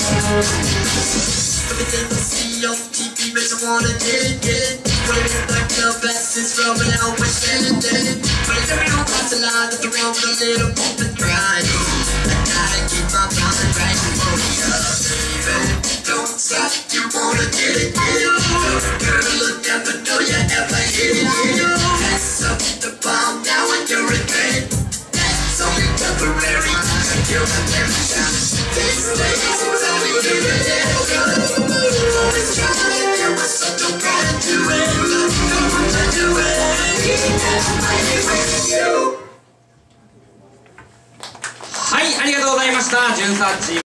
Everything you see on TV makes you wanna get it. Running like the best is rubbing out with standing. But it's around past the line with the wrong with a little bump and grind. I gotta keep my mind right. Oh yeah, baby, don't stop, you wanna get it. Girl, look, never know you ever hit it. Pass up the bomb now and you're in bed. That's only temporary. You're a very shot. These days it's only you and it. Always try to do it, so don't gotta do it. Do it. はい、ありがとうございました。13チーム